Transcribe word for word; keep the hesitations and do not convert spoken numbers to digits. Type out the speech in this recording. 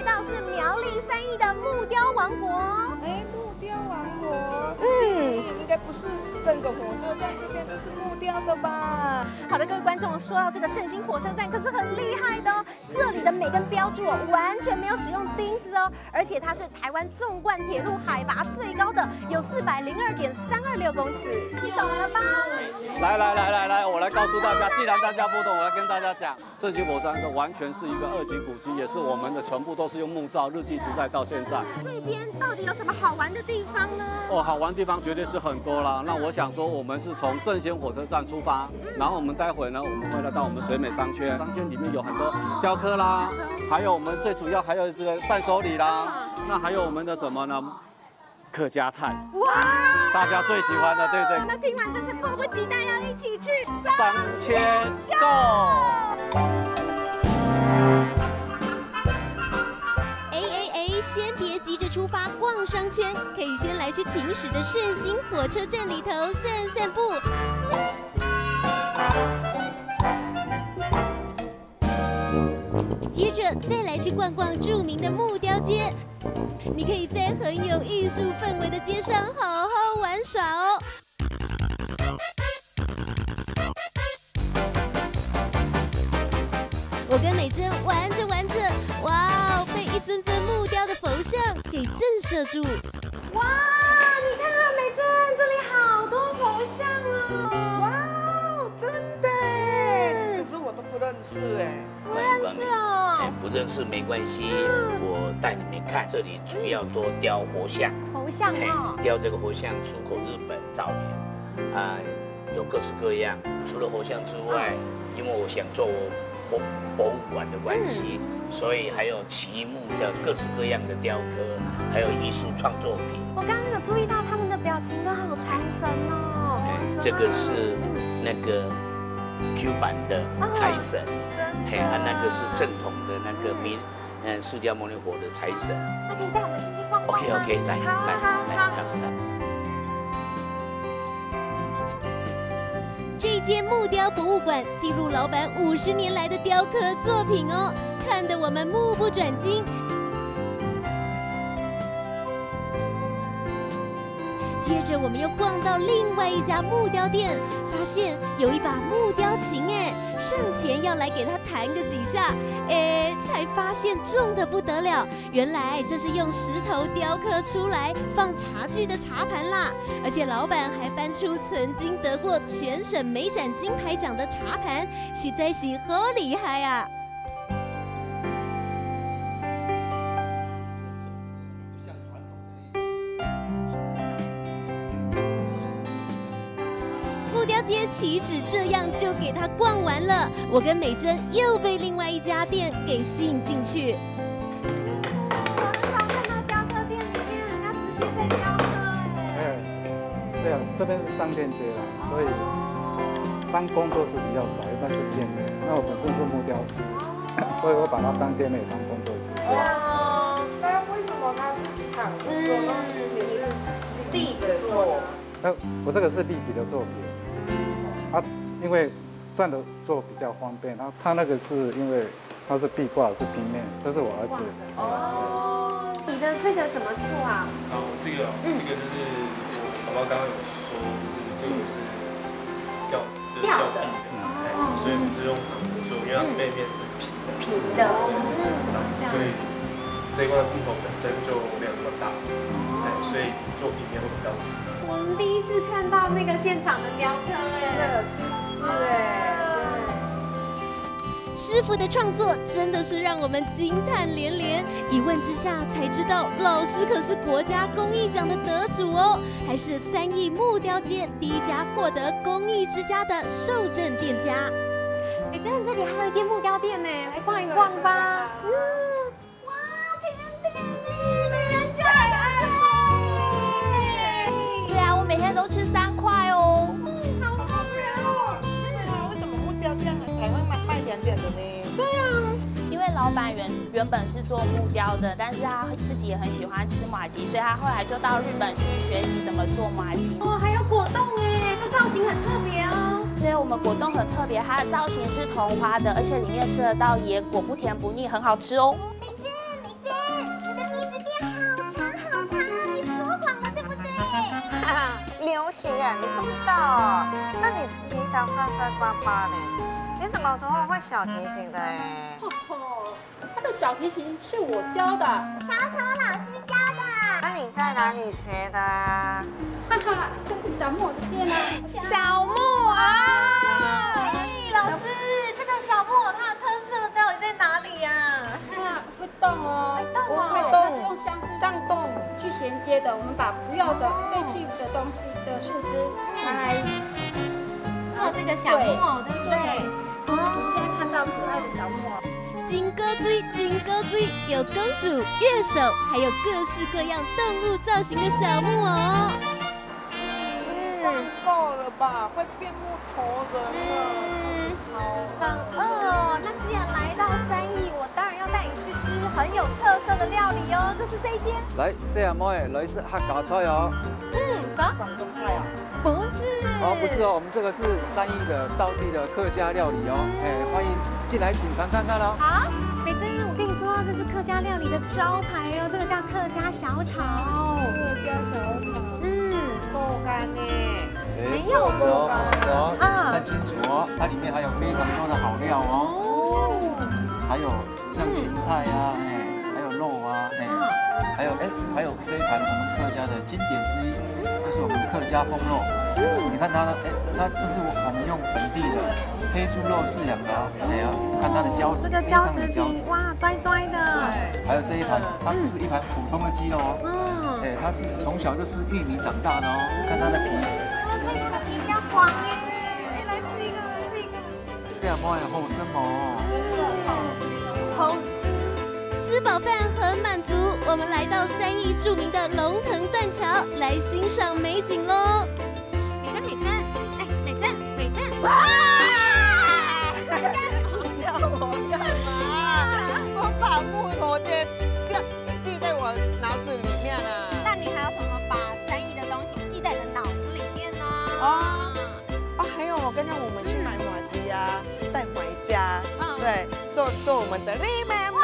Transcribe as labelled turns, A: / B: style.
A: 到是苗栗三义的木雕王国。
B: 哎，木雕王国，嗯，应该不是整个火车站这边就是木雕的吧？
A: 好的，各位观众，说到这个圣心火车站可是很厉害的哦，这里的每根标柱完全没有使用钉子哦，而且它是台湾纵贯铁路海拔最高的，有四百零二点三二六公尺，听懂了吧？
C: 来来来来来，我来告诉大家，既然大家不懂，我来跟大家讲，圣心火车站完全是一个二级古迹，也是我们的全部都是用木造，日据时代到现在。
A: 这边到底有什么好玩的地方呢？
C: 哦，好玩的地方绝对是很多啦。那我想说，我们是从圣心火车站出发，然后我们待会呢，我们会来到我们水美商圈，商圈里面有很多雕刻啦，还有我们最主要还有这个伴手礼啦，那还有我们的什么呢？客家菜，哇，大家最喜欢的，对不对？
A: 那听完真是迫不及待要一起去
C: 商圈购。
D: 哎哎哎，先别急着出发逛商圈，可以先来去停驶的圣心火车站里头散散步。接着再来去逛逛著名的木雕街，你可以在很有艺术氛围的街上好好玩耍哦。我跟美珍玩着玩着，哇哦，被一尊尊木雕的佛像给震慑住。
A: 哇，你看啊，美珍，这里好多佛像哦。
B: 哇哦，真的哎，可是我都不认识哎。
A: 不认识哦，
E: 不认识没关系，我带你们看，这里主要多雕佛像，
A: 佛像哦，
E: 雕这个佛像出口日本早年，啊，有各式各样。除了佛像之外，因为我想做博博物馆的关系，所以还有奇木的各式各样的雕刻，还有艺术创作品。
A: 我刚刚有注意到他们的表情都好传神哦。
E: 这个是那个 Q 版的财神。嘿，啊，那个是正统的那个弥，嗯，释迦牟尼佛的财神。
A: 那可以带我们进去逛逛吗
E: ？OK OK， 来
A: 好
E: 来
A: 好
E: 来
A: 好。
E: 来。
D: 这间木雕博物馆记录老板五十年来的雕刻作品哦，看得我们目不转睛。接着我们又逛到另外一家木雕店，发现有一把木雕琴哎，上前要来给它弹个几下，哎，才发现重得不得了，原来这是用石头雕刻出来放茶具的茶盘啦，而且老板还搬出曾经得过全省美展金牌奖的茶盘，实在是好厉害啊！木雕街岂止这样就给它逛完了，我跟美珍又被另外一家店给吸引进去。
A: 我很少看到雕刻店里面人家直接在雕刻哎。
F: 对啊，这边是商店街啦，所以当工作室比较少，一般是店内。那我本身是木雕师，所以我把它当店内当工作室。
B: 哦，那为什么它是躺着做呢？你是立着做？
F: 那我这个是立体的作品。啊，因为站着做比较方便，然后他那个是因为它是壁挂，是平面，这是我儿子。
A: 哦，你的这个怎么做啊？
G: 哦，这个这个就是我宝宝刚刚有说，就是这个是吊就是吊臂的，所以不是用横的做，因为它背面是平的。
A: 平的，
G: 所以这一块的骨头本身就没有那么大，所以做平面会比较实。
A: 我们第一次看到那个现场的雕刻哎，
B: 是哎。
D: 师傅的创作真的是让我们惊叹连连，一问之下才知道，老师可是国家工艺奖的得主哦，还是三义木雕街第一家获得工艺之家的受证店家。
A: 哎，真的这里还有一间木雕店呢，来逛一逛吧。嗯，哇，甜点呢，美人家爱哦。
H: 对啊，我每天都吃三块哦。
A: 好好人哦。
B: 为什么木雕店才会卖卖甜点的呢？
A: 对啊。
H: 因为老板原原本是做木雕的，但是他自己也很喜欢吃麻糬，所以他后来就到日本去学习怎么做麻糬。
A: 哦，还有果冻哎，这造型很特别哦。
H: 对，我们果冻很特别，它的造型是桐花的，而且里面吃得到野果，不甜不腻，很好吃哦。
A: 美珍，美珍。
B: 流行耶，你不知道哦？那你平常帅帅巴巴的，你什么时候会小提琴的哎？
I: 哦，他的小提琴是我教的，
A: 小丑老师教的。
B: 那你在哪里学的啊？
I: 哈哈，这是小木偶的店啊。
A: 小木偶。哎，老师，这个小木偶它的特色到底在哪里呀？
I: 它会动哦，
A: 会动哦，
B: 会
I: 它是用相似
B: 荡动
I: 去衔接的。我们把不要的废弃的东西的树枝来
A: 做这个小木偶，对不对？
I: 哦，你现在看到可爱的小木偶。
D: 金钩锥，金钩锥，有公主、乐手，还有各式各样动物造型的小木偶。
B: 逛够了吧？会变木头人了，嗯，超
A: 很饿哦。那既然来到三义，我当然要带你去吃很有特色的料理哦。这是这一间。
J: 来，四阿妹，来是客家菜哦。
A: 嗯，走。
B: 广东菜啊？
A: 不是。
J: 哦，不是哦，我们这个是三义的道地的客家料理哦。哎，欢迎进来品尝看看哦。
A: 好，美珍，我跟你说，这是客家料理的招牌哦，这个叫客家小炒。
B: 客家小炒，嗯，够干呢。
J: 没有不是哦，不是哦，看清楚哦，它里面还有非常多的好料哦，还有像芹菜啊，哎，还有肉啊，哎，还有哎，还有这一盘我们客家的经典之一，这是我们客家风肉，你看它呢，哎，它这是我我们用本地的黑猪肉饲养的哦，哎呀，看它的胶质，
A: 这个胶质皮，哇，呆呆的。
J: 还有这一盘，它不是一盘普通的鸡肉哦，嗯，哎，它是从小就吃玉米长大的哦，看它的皮。
A: 所以它的皮比较黄哎，哎，来试一个，来试一个。
J: 这样猫也好生哦，
A: 好丝。
D: 吃饱饭很满足，我们来到三义著名的龙腾断桥，来欣赏美景喽。
A: 美珍，美珍，哎，美珍，美珍。
B: 哇！你叫我干嘛？我把木头这掉记在我脑子里面了。
A: 那你还有什么把三义的东西记在你的脑子里面呢？
B: 哦，哦，还有我跟着我们去买马吉啊，带回家，对，做做我们的立美木